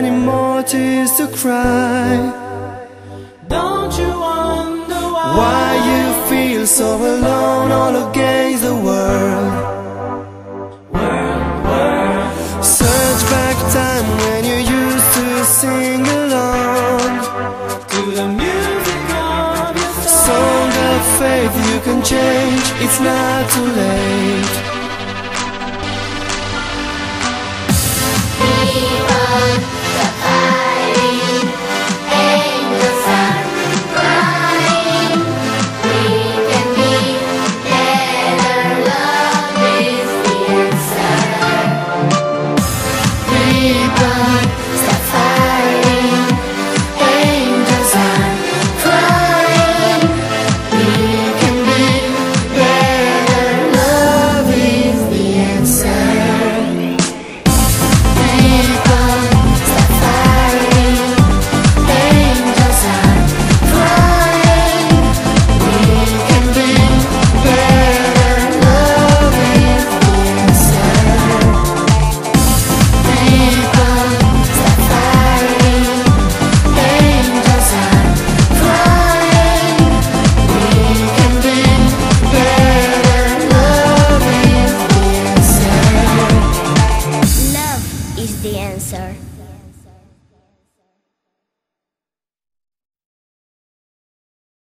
many more tears to cry. Don't you wonder Why you feel so alone all against the world? Search back time when you used to sing along to the music of your song of faith. You can change, it's not too late.